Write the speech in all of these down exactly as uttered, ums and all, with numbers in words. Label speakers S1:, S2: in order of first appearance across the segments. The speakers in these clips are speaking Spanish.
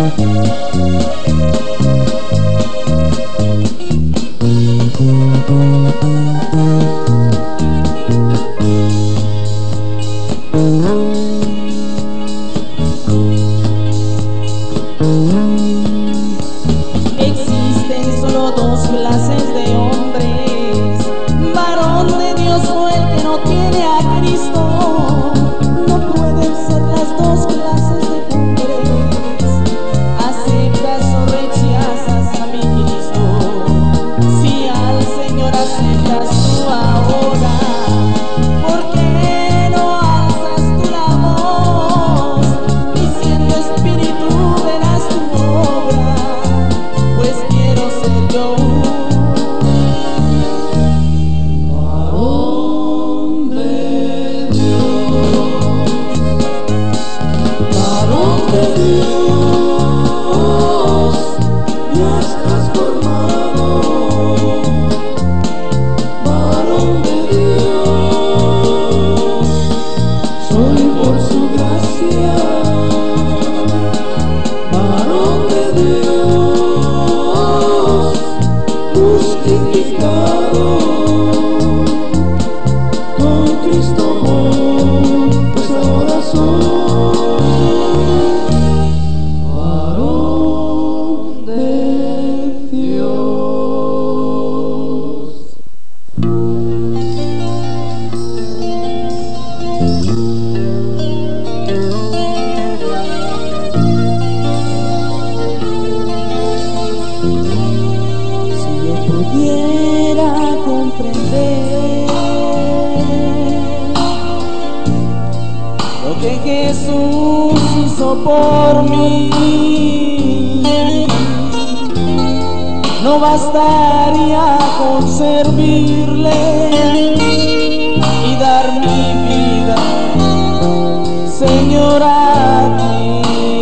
S1: Existen solo dos clases de hombres: varón de Dios o el que no tiene a Cristo. No pueden ser las dos clases de hombres. ¿Aceptas o rechazas a mi Cristo? Si al Señor aceptas tú ahora, ¿por qué no alzas tú la voz? Diciendo: Espíritu, verás tu obra, pues quiero ser yo varón de Dios, varón de Dios, ya estás formado, varón de Dios, soy por su gracia, varón de Dios, justificado, con Cristo pues ahora soy varón de Dios. Si yo pudiera comprender lo que Jesús hizo por mí, no bastaría con servirle y dar mi vida, Señor, a ti.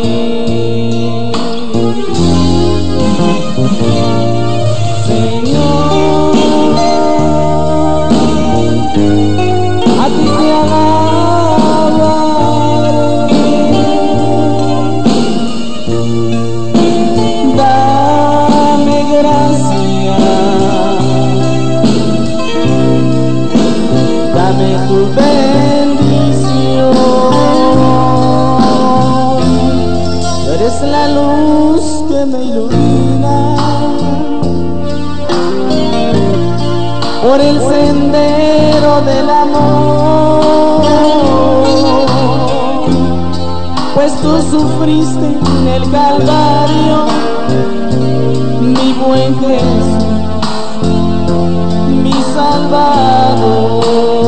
S1: Señor, a ti te alabaré. Dame gracia, dame tu bendición. Tú eres la luz que me ilumina por el sendero del amor, pues tú sufriste en el Calvario, mi buen Jesús, mi Salvador.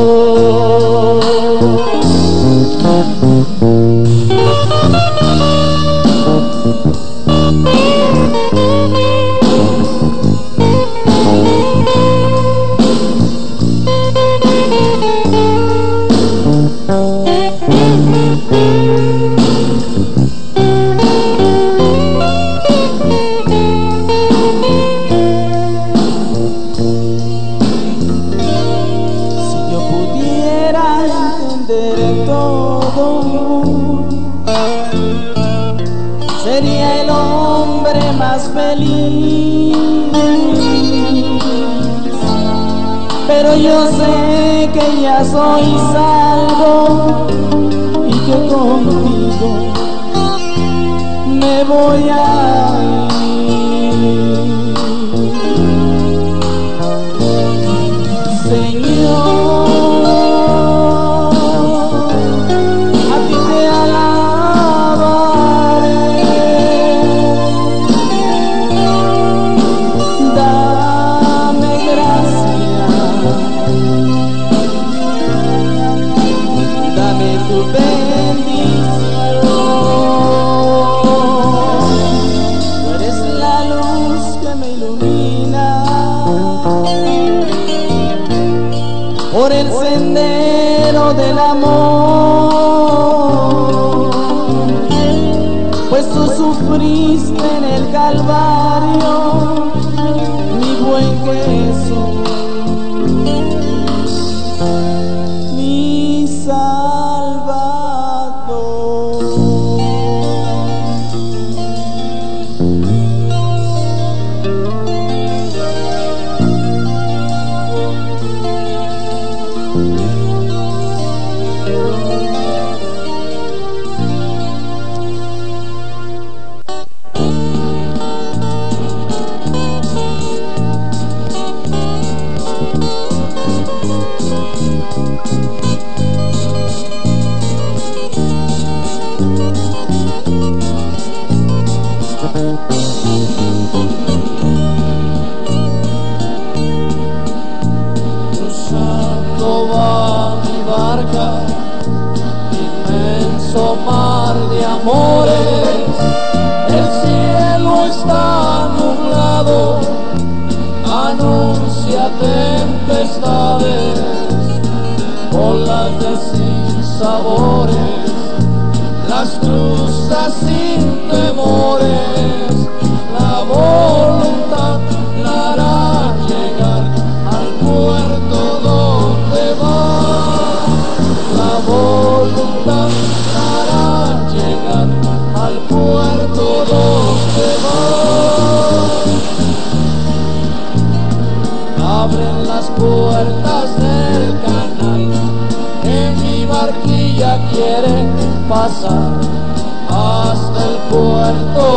S1: Si yo pudiera entender todo, sería el hombre más feliz. Pero yo sé que ya soy salvo y que contigo me voy a ir. Señor, a ti te alabaré. Dame gracia, dame tu bendición. Tú eres la luz que me ilumina por el sendero del amor, pues tú sufriste en el Calvario, mi buen Jesús, mi Salvador.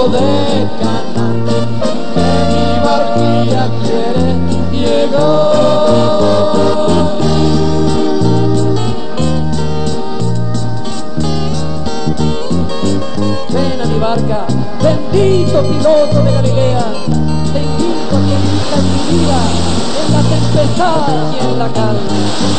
S2: de Canaán, que mi barquilla quiere llegar. Ven a mi barca, bendito piloto de Galilea, te invito a que vivas mi vida en la tempestad y en la calma.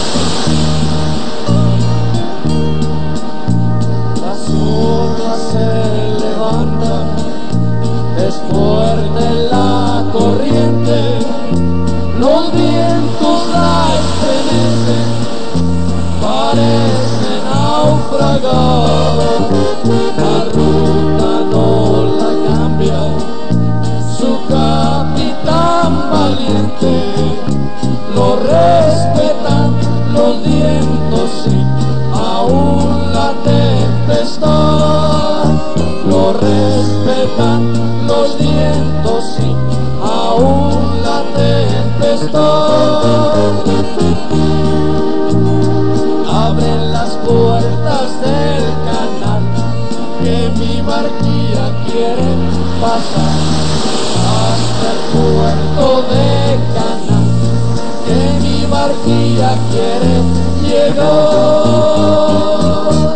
S2: Las olas se levantan, es fuerte la corriente, los vientos la estremecen, parece naufragar. La ruta no la cambia su capitán valiente, lo respetan los vientos y aún la tempestad, lo respetan los vientos y aún la tempestad. Abren las puertas del canal, que mi barquilla quiere pasar hasta el puerto de Canaán, que mi barquilla quiere llegar.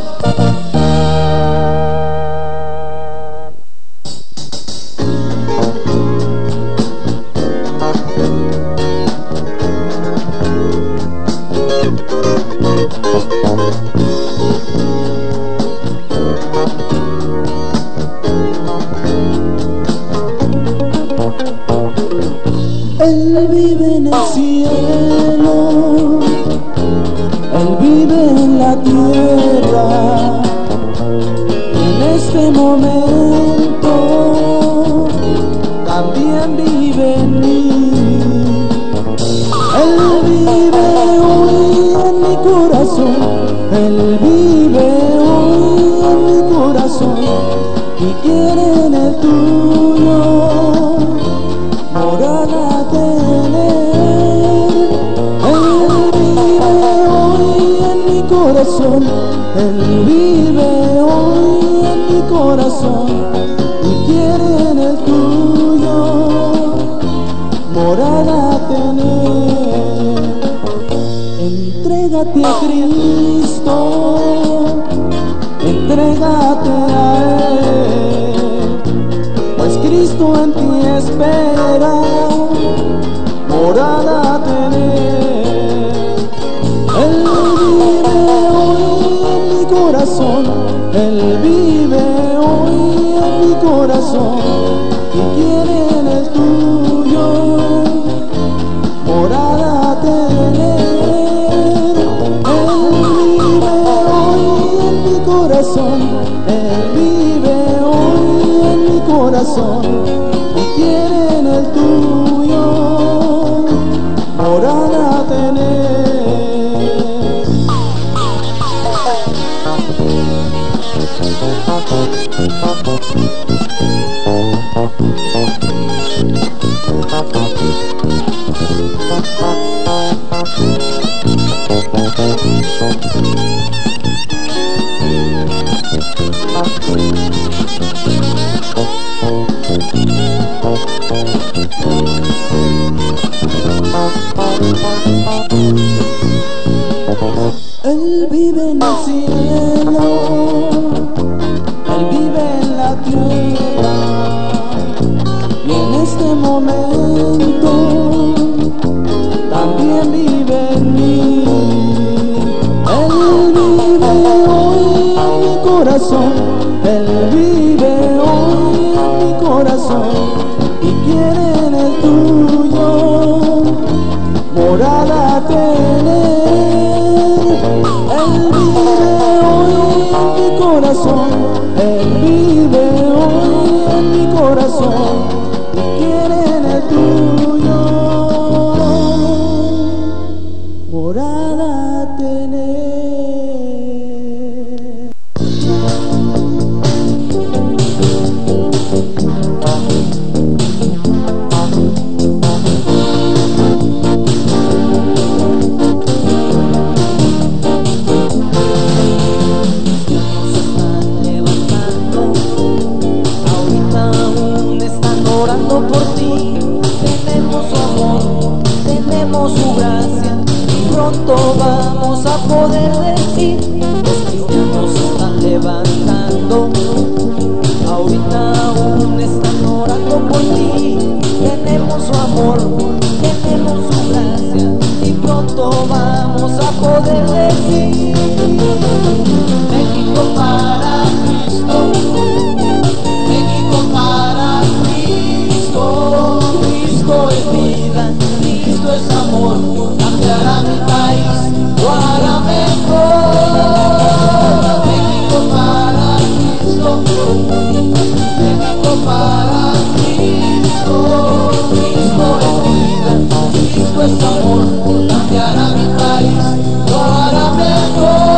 S1: Él vive en el cielo, Él vive en la tierra, y en este momento también vive en mí. Él vive hoy en mi corazón, Él vive hoy en mi corazón, y quiere en el tuyo morada tener. Él vive hoy en mi corazón, Él vive hoy en mi corazón, y quiere en el tuyo morada tener. Entrégate a Cristo, entrégate a Él, pues Cristo en ti espera morada tener. Él vive hoy en mi corazón, Él vive hoy en mi corazón, y quiere en el tuyo morada tener. Él vive hoy en mi corazón, Él vive hoy en mi corazón, y quiere en el tuyo morada tener. Él vive en el cielo, Él vive en la tierra, y en este momento también vive en mí. Él vive hoy en mi corazón, Él vive hoy en mi corazón, y quiere en el tuyo morada tener. Él vive hoy en mi corazón, Él vive hoy en mi corazón, y quiere en el tuyo morada tener.
S2: Se están levantando ahorita para Cristo, Cristo es vida, Cristo es amor, cambiará mi país, lo hará mejor.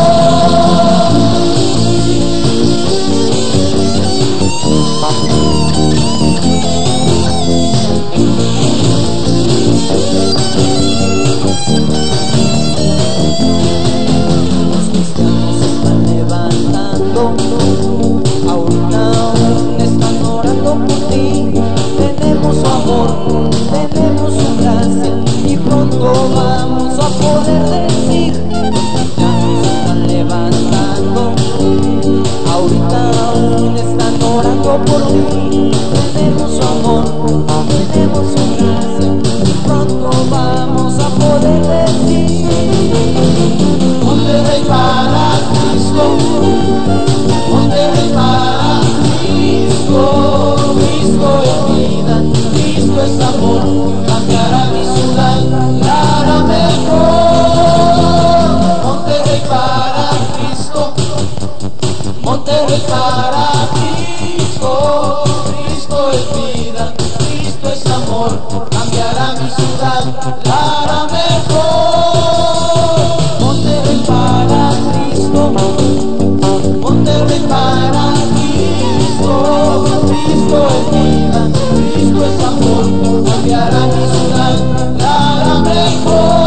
S1: Los cristianos se están levantando, ahorita aún están orando por ti. Tenemos su amor, tenemos su gracia y pronto vamos a poder decir: los cristianos se están levantando, ahorita aún están orando por ti. Tenemos su amor, tenemos su gracia y pronto vamos a poder decir:
S2: Monterrey para Cristo, Monterrey para Cristo, Cristo es vida, Cristo es amor, cambiará mi ciudad, la hará mejor. Monterrey para Cristo, Monterrey para Cristo, Cristo es vida, Cristo es amor, cambiará mi ciudad, la hará mejor. Monterrey para Cristo, Monterrey para Cristo, Cristo es vida, Cristo es amor, cambiará mi ciudad, la hará mejor.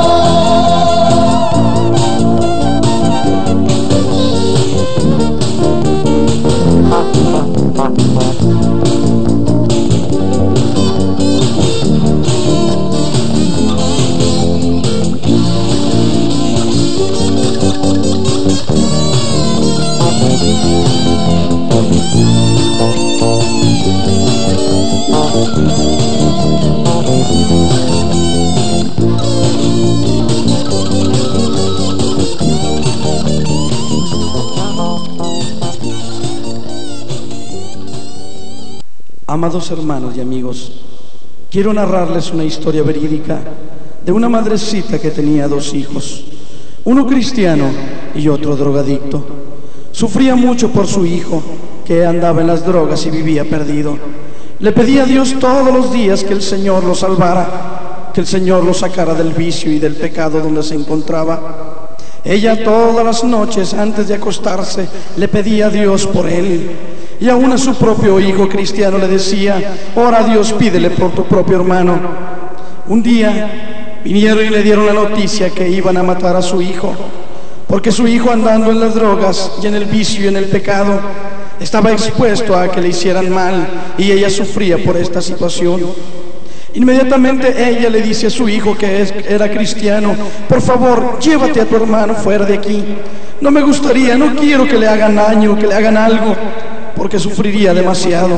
S3: Amados hermanos y amigos, quiero narrarles una historia verídica de una madrecita que tenía dos hijos, uno cristiano y otro drogadicto. Sufría mucho por su hijo, que andaba en las drogas y vivía perdido. Le pedía a Dios todos los días que el Señor lo salvara, que el Señor lo sacara del vicio y del pecado donde se encontraba. Ella todas las noches antes de acostarse le pedía a Dios por él. Y aún a su propio hijo cristiano le decía: ora a Dios, pídele por tu propio hermano. Un día vinieron y le dieron la noticia que iban a matar a su hijo, porque su hijo, andando en las drogas y en el vicio y en el pecado, estaba expuesto a que le hicieran mal, y ella sufría por esta situación. Inmediatamente ella le dice a su hijo, que es, era cristiano: por favor, llévate a tu hermano fuera de aquí. No me gustaría, no quiero que le hagan daño, que le hagan algo, porque sufriría demasiado.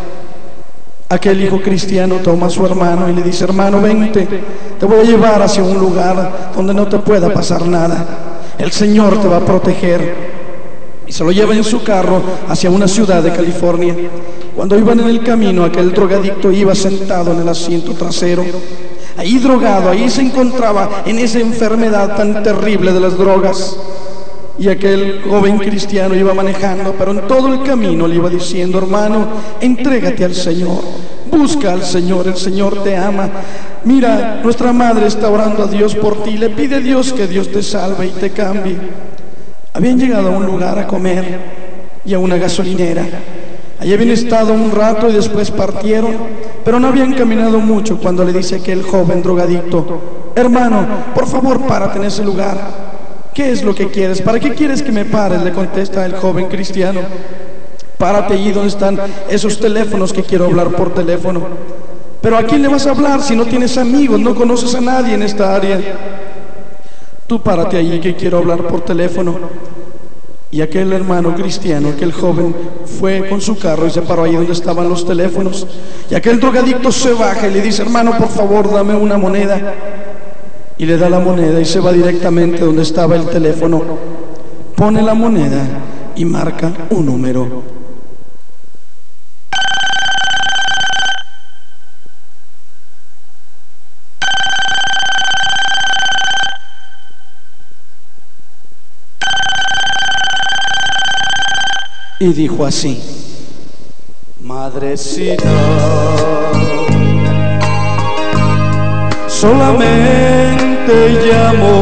S3: Aquel hijo cristiano toma a su hermano y le dice: hermano, vente, te voy a llevar hacia un lugar donde no te pueda pasar nada. El Señor te va a proteger. Y se lo lleva en su carro hacia una ciudad de California. Cuando iban en el camino, aquel drogadicto iba sentado en el asiento trasero. Ahí drogado, ahí se encontraba en esa enfermedad tan terrible de las drogas. Y aquel joven cristiano iba manejando, pero en todo el camino le iba diciendo: hermano, entrégate al Señor, busca al Señor, el Señor te ama. Mira, nuestra madre está orando a Dios por ti, le pide a Dios que Dios te salve y te cambie. Habían llegado a un lugar a comer y a una gasolinera. Allí habían estado un rato y después partieron, pero no habían caminado mucho cuando le dice aquel joven drogadicto: hermano, por favor, párate en ese lugar. ¿Qué es lo que quieres? ¿Para qué quieres que me pares?, le contesta el joven cristiano. Párate allí donde están esos teléfonos, que quiero hablar por teléfono. Pero ¿a quién le vas a hablar si no tienes amigos, no conoces a nadie en esta área? Tú párate allí, que quiero hablar por teléfono. Y aquel hermano cristiano, aquel joven, fue con su carro y se paró ahí donde estaban los teléfonos. Y aquel drogadicto se baja y le dice: hermano, por favor, dame una moneda. Y le da la moneda y se va directamente donde estaba el teléfono. Pone la moneda y marca un número. Y dijo así: madre Madrecita, solamente llamo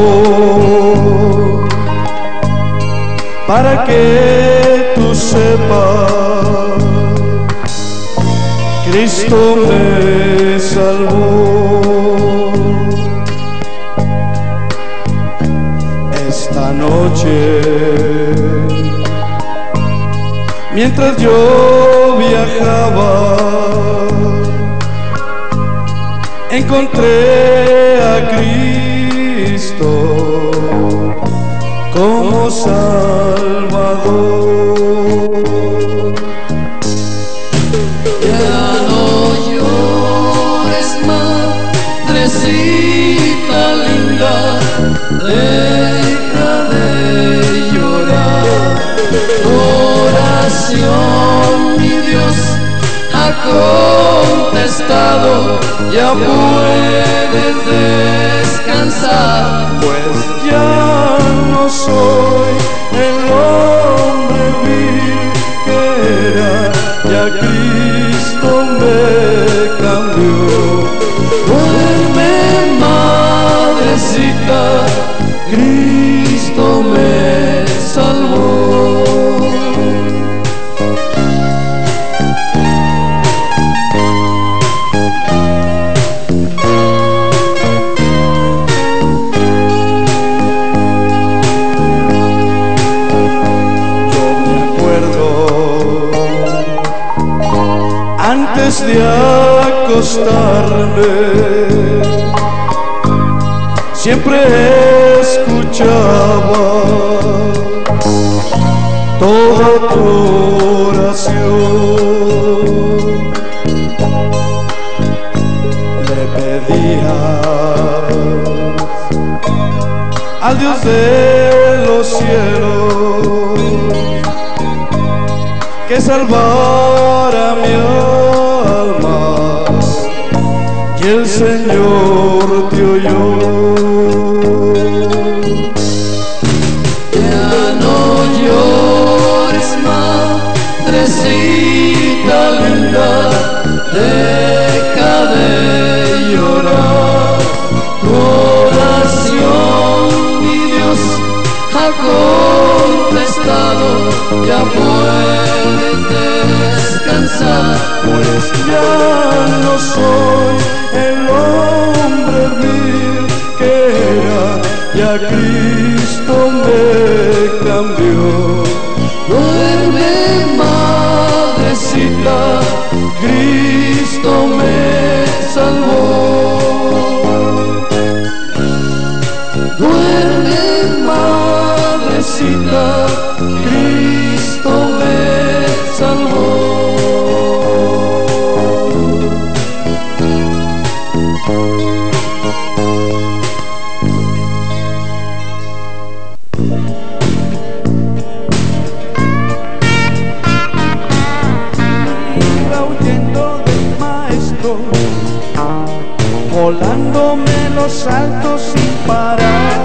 S3: para que tú sepas, Cristo me salvó. Esta noche, mientras yo viajaba, encontré a Cristo como Salvador.
S2: Ya no llores, madrecita linda, deja de llorar. Oración, mi Dios ha contestado, ya puedes descansar.
S3: Pues ya no soy el hombre vil que era, ya Cristo me cambió.
S2: Duerme, madrecita, Cristo me salvó.
S3: Antes de acostarme, siempre escuchaba toda tu oración. Le pedía al Dios de los cielos que salvara mi alma, y el Señor te oyó.
S2: Ya no llores, madrecita linda, deja de llorar. Tu oración, mi Dios ha contestado, ya puedes descansar.
S3: Pues ya no soy el hombre vil que era, ya Cristo me cambió.
S2: Duerme, madrecita, Cristo me salvó. Duerme, madrecita, Cristo me salvó.
S3: Iba huyendo del maestro, volándome los altos sin parar.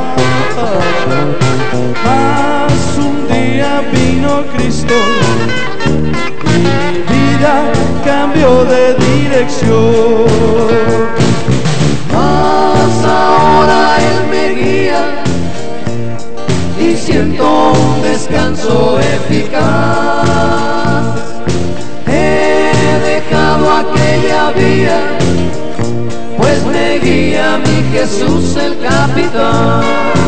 S3: Mas un día vino Cristo y mi vida cambió de dirección.
S2: Mas ahora Él me guía y siento un descanso eficaz. He dejado aquella vía, pues me guía mi Jesús el capitán.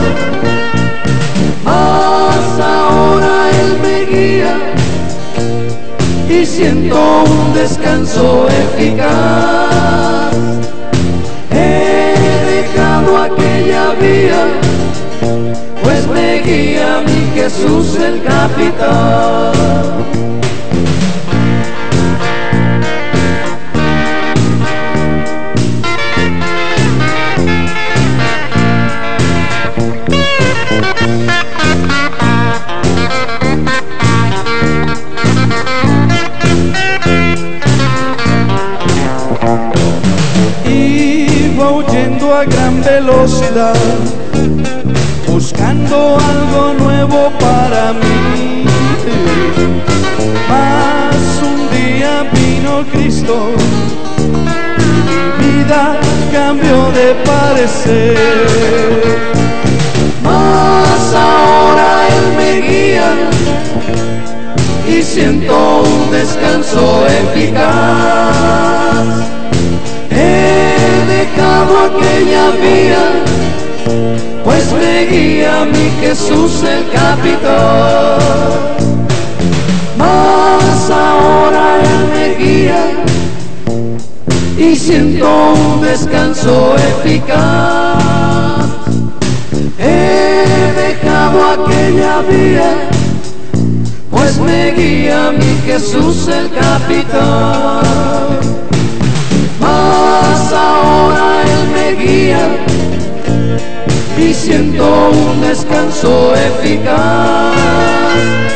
S2: Mas ahora Él me guía y siento un descanso eficaz. He dejado aquella vía, pues me guía mi Jesús el capitán.
S3: Iba huyendo a gran velocidad, buscando algo nuevo para mí. Mas un día vino vino Cristo, mi vida cambió de parecer.
S4: Mas ahora Él me guía y siento un descanso eficaz. He dejado aquella vía, pues me guía mi Jesús el capitán. Mas ahora Él me guía y siento un descanso eficaz. He dejado aquella vía, pues me guía mi Jesús el capitán. Mas ahora Él me guía y siento un descanso eficaz.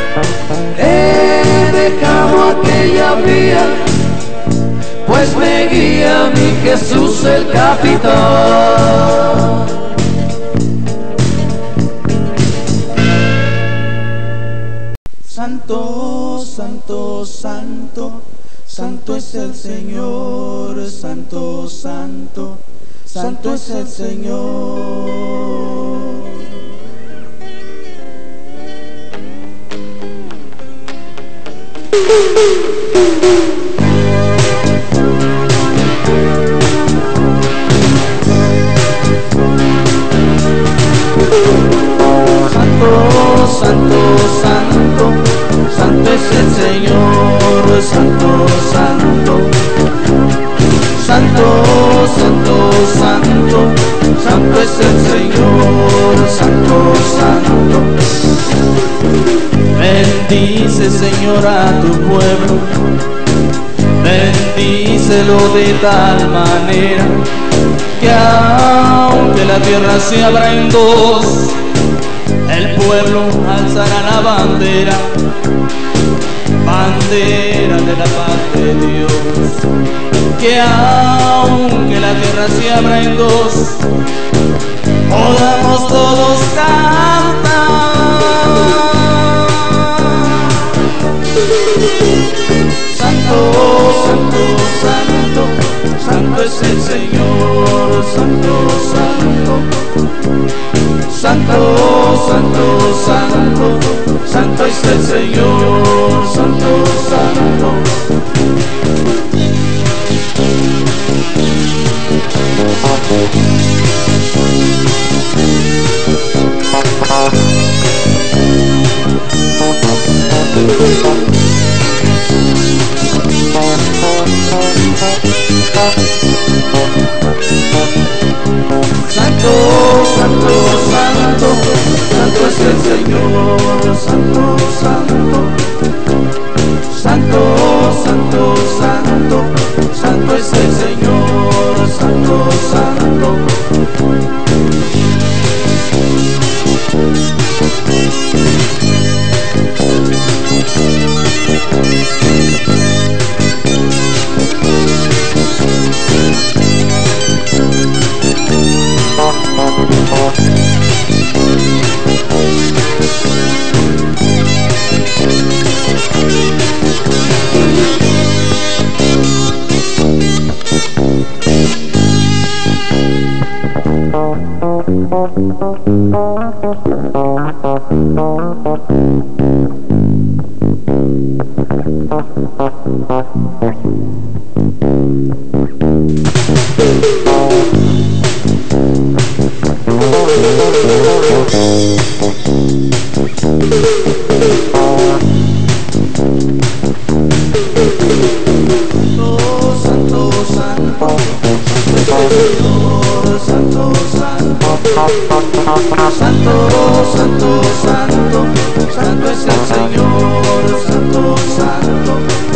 S4: He dejado aquella vía, pues me guía mi Jesús el capitán.
S1: Santo, santo, santo, santo es el Señor, santo, santo, santo es el Señor.
S4: Santo, santo, santo, santo es el Señor, santo, santo, santo, santo, santo, santo es el Señor, santo, santo. Bendice, Señor, a tu pueblo, bendícelo de tal manera que aunque la tierra se abra en dos, el pueblo alzará la bandera, bandera de la paz de Dios. Que aunque la tierra se abra en dos, podamos todos cantar. Santo, santo, santo, santo es el Señor, santo, santo. Santo, santo, santo, santo es el Señor, santo, santo. Santo, santo, santo, santo es el Señor, santo, santo. Santo, santo, santo, santo es el Señor, santo, santo. Santo, santo, santo, santo es el Señor, santo, santo.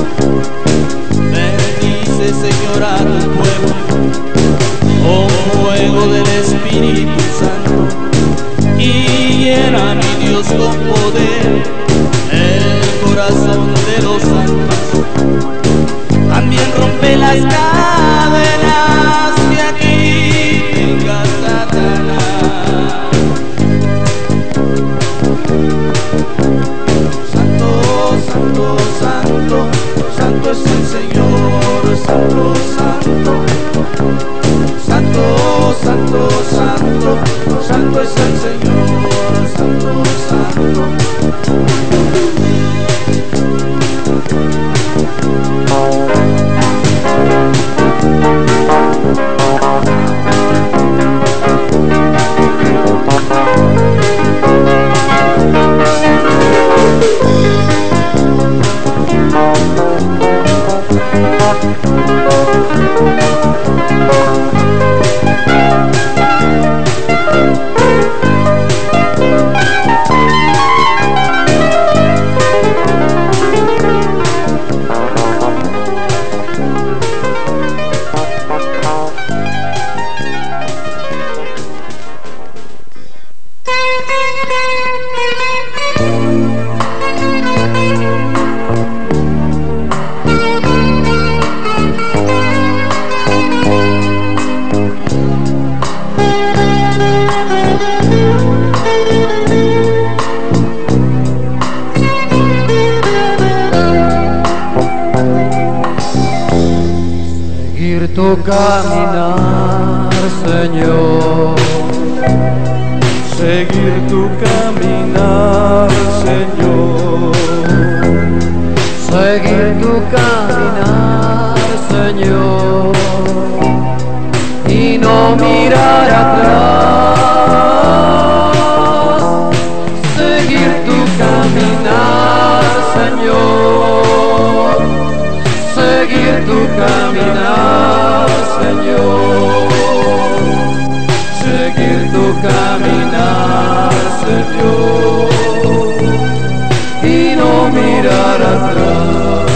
S4: Bendice, Señor, a tu pueblo, con fuego del Espíritu Santo, y llena, mi Dios, con poder el corazón de los santos. También rompe las cadenas que aquí tenga Satanás. Santo, santo, santo, santo es el Señor.
S5: Tu caminar, Señor,
S3: seguir tu caminar, Señor,
S5: seguir tu caminar, Señor, y no mirar atrás, seguir tu caminar, Señor, seguir tu caminar, Señor, seguir tu caminar, Señor, y no mirar atrás,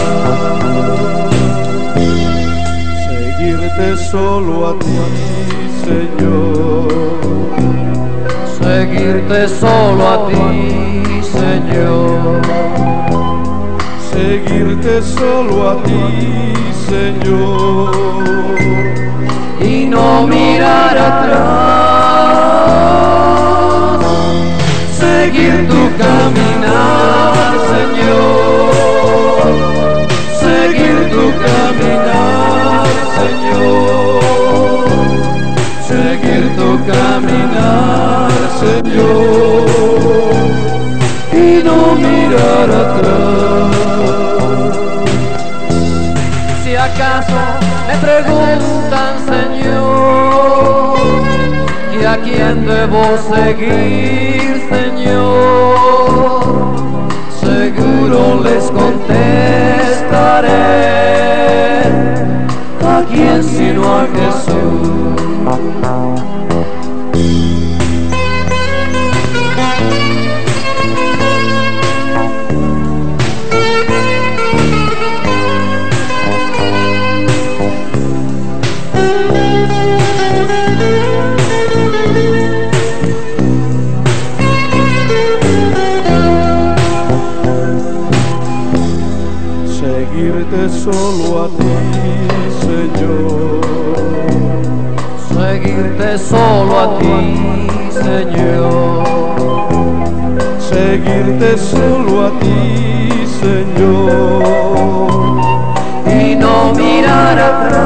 S3: seguirte solo a ti, Señor,
S5: seguirte solo a ti, Señor,
S3: seguirte solo a ti, Señor,
S5: y no mirar atrás, seguir tu caminar, Señor, seguir tu caminar, Señor, seguir tu caminar, Señor, y no mirar atrás. Si acaso me preguntan, Señor, ¿y a quién debo seguir, Señor? Seguro les contestaré, ¿a quién sino a Jesús?
S3: Seguirte solo a ti, Señor,
S5: seguirte solo a ti, Señor,
S3: seguirte solo a ti, Señor,
S5: y no mirar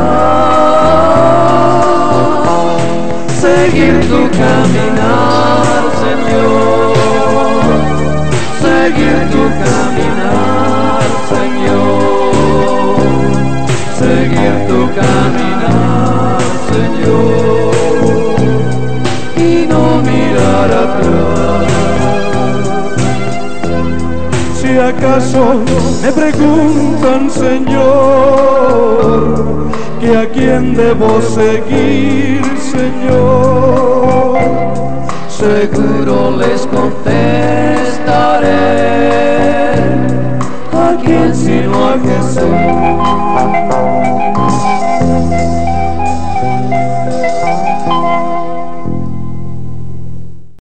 S5: atrás, seguir tu caminar, Señor, seguir tu caminar, Señor, seguir tu caminar, Señor, y no mirar atrás.
S3: si acaso me preguntan, Señor, que a quién debo seguir, Señor,
S5: seguro les contestaré, ¿a quién sino a Jesús?